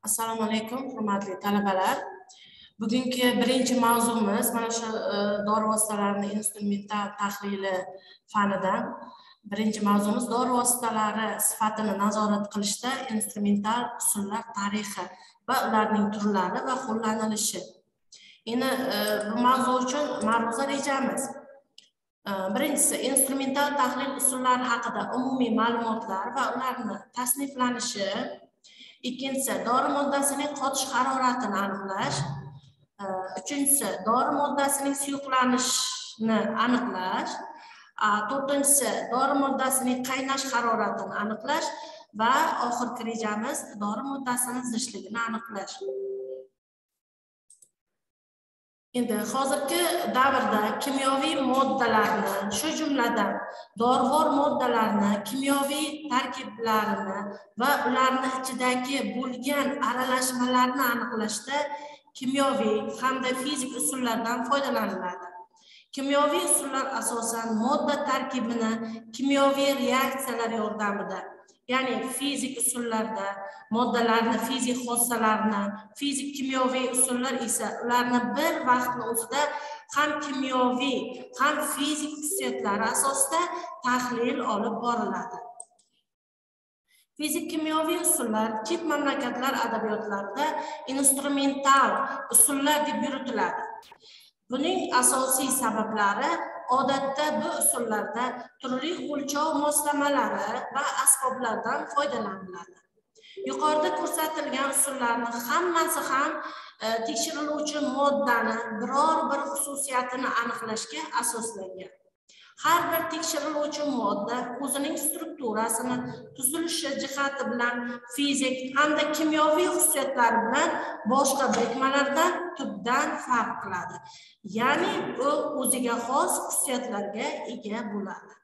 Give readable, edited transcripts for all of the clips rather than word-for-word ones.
Assalomu alaykum, hurmatli talabalar. Bugungi birinchi mavzumiz mana shu dori vositalarining instrumental tahlili fanidan. Birinchi mavzumiz dori vositalari sifatini nazorat qilishda instrumental usullar tarixi va ularning turlari va qo'llanilishi. Endi bu mavzu uchun ma'ruza rejamiz. Birinchisi, instrumental tahlil usullari haqida umumiy ma'lumotlar va ularning tasniflanishi. Ikkinchisi, dori moddasining qotish haroratini aniqlash. Uchinchisi, dori moddasining suyuqlanishini aniqlash. To'rtinchisi, dori moddasining qaynash haroratini aniqlash va oxirgi rejamiz dori moddasining zishligini aniqlash. Endi hozirgi davrda kimyoviy moddalarni, shu jumladan dorivor moddalarni, kimyoviy tarkiblarini va ularning ichidagi bo'lgan aralashmalarni aniqlashda kimyoviy hamda fizik usullardan foydalaniladi. Kimyoviy usullar asosan modda tarkibini kimyoviy reaksiyalar yordamida, ya'ni fizik usullarda moddalarni, fizik xossalarini, fizik kimyoviy usullar esa ularni bir vaqtning o'zida ham kimyoviy, ham fizik xususiyatlari asosida tahlil olib boriladi. Fizik kimyoviy usullar chet mamlakatlar adabiyotlarida instrumental usullar deb yuritiladi. Buning asosiy sabablari odatda bu usullarda turli o'lchov moslamalari va asboblardan foydalaniladi. Yuqorida ko'rsatilgan usullarning hammasi ham tekshiriluvchi moddani biror bir xususiyatini aniqlashga asoslangan. Har bir tekshiriluvchi modda o'zining strukturasini, tuzilishi jihati bilan fizik hamda kimyoviy xususiyatlari bilan boshqa birikmalardan tubdan farq qiladi. Ya'ni u o'ziga xos xususiyatlarga ega bo'ladi.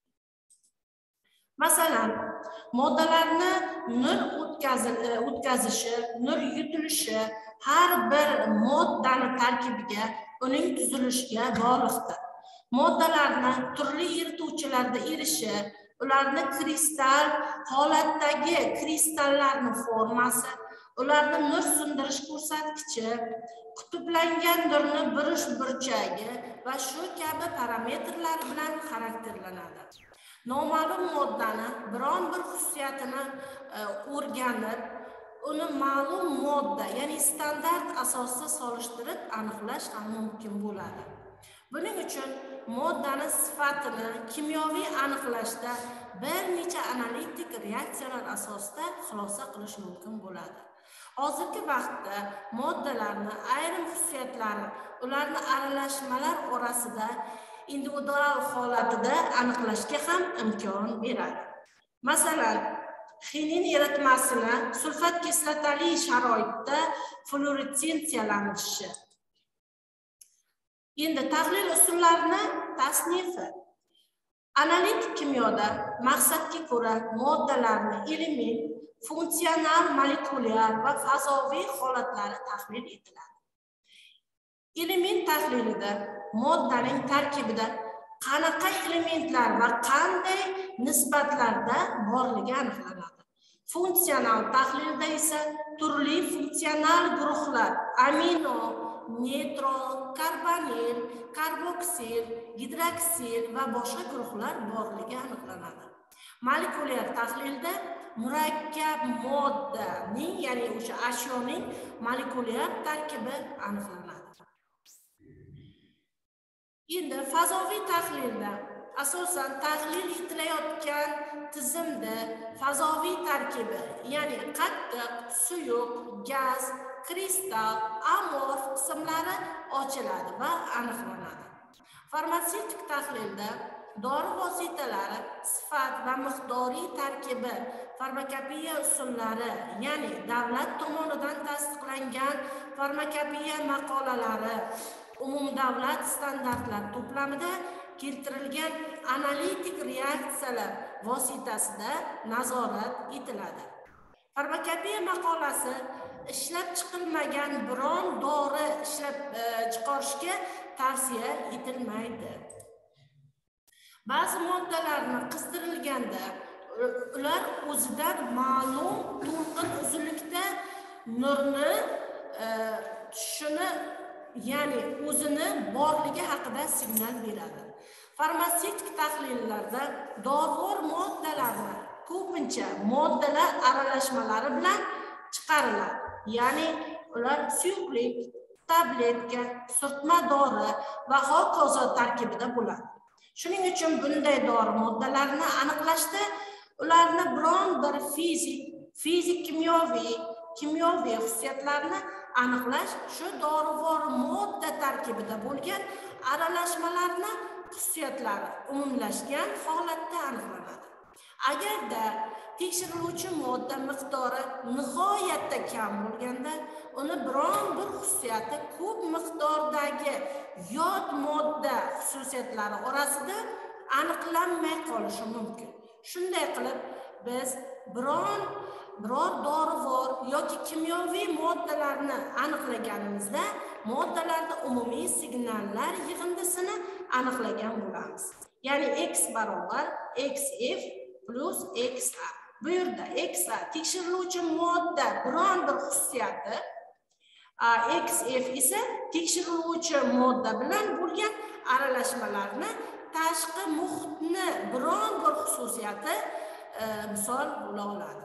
Masalan, moddalarni nur o'tkazishi, nur yutilishi har bir moddani tarkibiga, uning tuzilishiga bog'liqdir. Moddalarni turli erituvchilarda erishi, ularni kristal holatdagi kristallarning formasi, ularni nur sindirish ko'rsatkichi, qutblangan nurni burish burchagi va shu kabi parametrlar bilan xarakterlanadi. Noma'lum moddani biron bir xususiyatini o'rganib, uni ma'lum modda, ya'ni standart asosida solishtirib aniqlash ham mumkin bo'ladi. Buning uchun moddani sifatini kimyoviy aniqlashda bir necha analitik reaksiyalar asosida xulosa qilish mumkin bo'ladi. Hozirgi vaqtda moddalarni ayrim xususiyatlari ularning aralashmalar orasida individual holatida aniqlashga ham imkon beradi. Masalan, xinin eritmasini sulfat kislotali sharoitda fluoressensiyalanishi. Endi tahlil usullarini tasnifi. Analitik kimyoda maqsadga ko'ra moddalarni element, funksional, molekulyar va fazoviy holatlari tahlil etiladi. Element tahlilida moddaning tarkibida qanaqa elementlar va qanday nisbatlarda borligi aniqlanadi. Funksional tahlilda esa turli funksional guruhlar amino, nitro, karbonil, karboksil, gidroksil va boshqa guruhlar borligi aniqlanadi. Molekulyar tahlilda murakkab moddaning, ya'ni o'sha ashyoning molekulyar tarkibi aniqlanadi. Endi fazoviy tahlilda asosan tahlil etilayotgan tizimda fazoviy tarkibi, ya'ni qattiq, suyuq, gaz, kristal, amorf qismlari ochiladi va aniqlanadi. Farmatsevtik tahlilda dori vositalari sifat va miqdoriy tarkibi, farmakopeya usullari, ya'ni davlat tomonidan tasdiqlangan farmakopeya maqolalari, umumdavlat standartlar to'plamida keltirilgan analitik reaksiyalar vositasida nazorat etiladi. Farmakopeya maqolasi ishlab chiqilmagan biron dori ishlab chiqarishga tavsiya etilmaydi. Ba'zi moddalarni qizdirilganda ular o'zidan ma'lum to'lqin uzunlikda nurni tushishini, ya'ni o'zini borligi haqida signal beradi. Farmatsevtik tahlillarda dorivor moddalarni ko'pincha moddalar aralashmalari bilan chiqariladi. Ya'ni ular suyuqlik, tabletka, surtma dori va hokazo tarkibida bo'ladi. Shuning uchun bunday dori moddalarini aniqlashda ularni biron bir fizik kimyoviy xususiyatlarini aniqlash shu dorivor modda tarkibida bo'lgan aralashmalarni xususiyatlari umumlashgan holatda aniqlanadi. Agarda tekshiriluvchi modda miqdori nihoyatda kam bo'lganda, uni biron bir xususiyati ko'p miqdordagi yot modda xususiyatlari orasida aniqlanmay qolishi mumkin. Shunday qilib, biz biror dorivor yoki kimyoviy moddalarni aniqlaganimizda, moddalarda umumiy signallar yig'indisini aniqlagan bo'lamiz. Ya'ni x barobar xf plus xa. Bu yerda xa tekshiriluvchi modda biron bir xususiyati, xf esa tekshiriluvchi modda bilan bo'lgan aralashmalarni tashqi muhitni biron bir xususiyati misol bo'la oladi.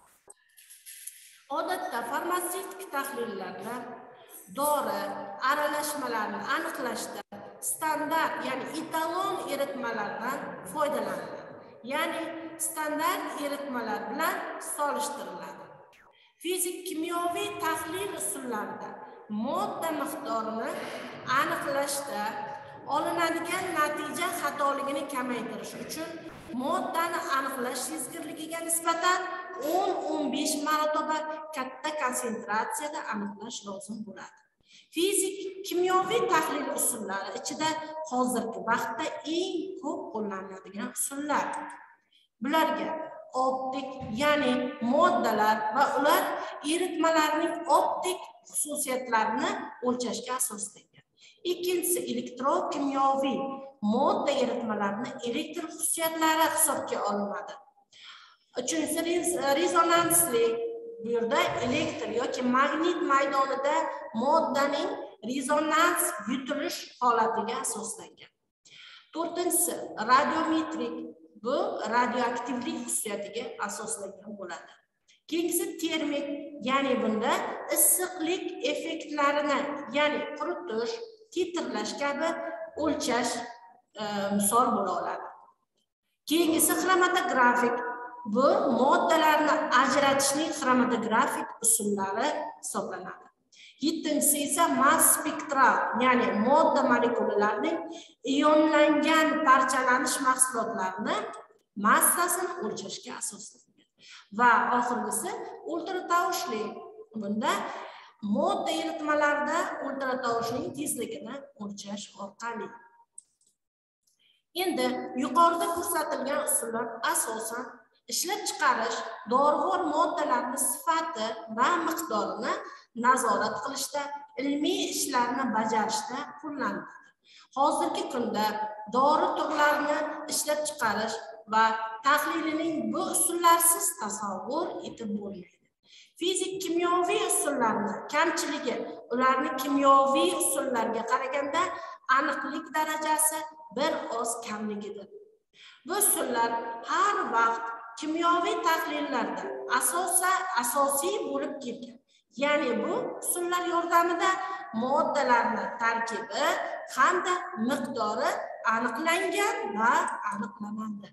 Odatda farmatsevtik tahlillarda dori aralashmalarini aniqlashda standart, ya'ni etalon eritmalardan foydalaniladi. Ya'ni standart eritmalar bilan solishtiriladi. Fizik kimyoviy tahlil usullarida modda miqdorini aniqlashda olinadigan natija xatoligini kamaytirish uchun moddani aniqlash sezgirligiga nisbatan 10-15 marotaba katta konsentratsiyada aniqlash lozim bo'ladi. Fizik kimyoviy tahlil usullari ichida hozirgi vaqtda eng ko'p qo'llaniladigan usullar. Bularga optik, ya'ni moddalar va ular eritmalarining optik xususiyatlarini o'lchashga asoslangan. Ikkinchisi elektrokimyoviy modda eritmalarining elektr xususiyatlari hisobga olinadi. Uchinchisi rezonansli, bu yerda elektr yoki magnit maydonida moddaning rezonans yutilish holatiga asoslangan. To'rtinchisi radiometrik, bu radioaktivlik xususiyatiga asoslangan bo'ladi. Keyingisi termik, ya'ni bunda issiqlik effektlarini, ya'ni quritish, titrlash kabi o'lchash misol bo'la oladi. Keyingisi xromatografik, bu moddalarni ajratishning xromatografik usullari hisoblanadi. Yettinchisi esa mass spektral, ya'ni modda molekulalarining ionlangan parchalanish mahsulotlarini massasini o'lchashga asoslangan. Va oxirgisi ultratovushli. Bunda modda eritmalarida ultratovushning tezligini o'lchash orqali. Endi yuqorida ko'rsatilgan usullar asosan ishlab chiqarish, dorivor moddalarning sifati va miqdorini nazorat qilishda, ilmiy ishlarni bajarishda qo'llaniladi. Hozirgi kunda dori turlarini ishlab chiqarish va tahlilining bu usullarsiz tasavvur etib bo'lmaydi. Fizik kimyoviy usullarni kamchiligi ularni kimyoviy usullarga qaraganda aniqlik darajasi bir oz kamligidir. Bu usullar har vaqt kimyoviy tahlillarda asosiy bo'lib kelgan. Ya'ni bu usullar yordamida moddalarni tarkibi hamda miqdori aniqlangan va aniqlanadi.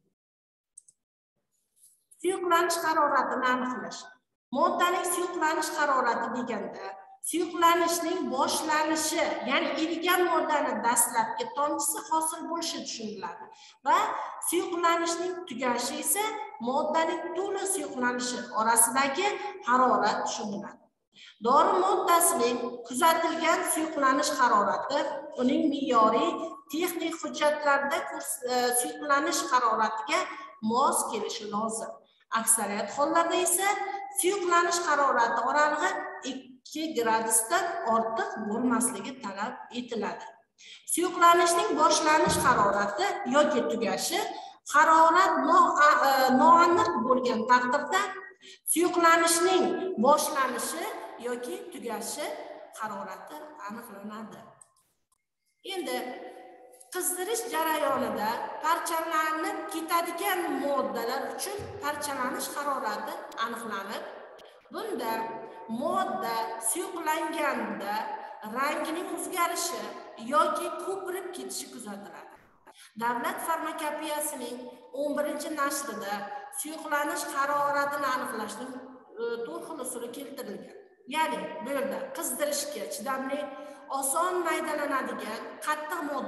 Suyuqlanish haroratini aniqlash. Moddaning suyuqlanish harorati deganda suyuqlanishning boshlanishi, ya'ni erigan moddani dastlabki tomchisi hosil bo'lishi tushuniladi va suyuqlanishning tugashi esa moddaning to'liq suyuqlanishi orasidagi harorat tushuniladi. Dori moddasining kuzatilgan suyuqlanish harorati uning me'yoriy texnik hujjatlarda suyuqlanish haroratiga mos kelishi lozim. Aksariyat hollarda esa suyuqlanish harorati oralig'i 2 gradusdan ortiq bo'lmasligi talab etiladi. Suyuqlanishning boshlanish harorati yoki tugashi harorat noaniq bo'lgan taqdirda Suyuqlanishning boshlanishi yoki tugashi harorati aniqlanadi. Endi qizdirish jarayonida parchalanib ketadigan moddalar uchun parchalanish harorati aniqlanib, bunda modda suyuqlanganda rangining o'zgarishi yoki ko'pirib ketishi kuzatiladi. Davlat farmakopeyasining 11-nashrida suyuqlanish haroratini aniqlashning 4 xil usuli keltirilgan. Ya'ni bu yerda qizdirishga chidamli, oson maydalanadigan qattiq modda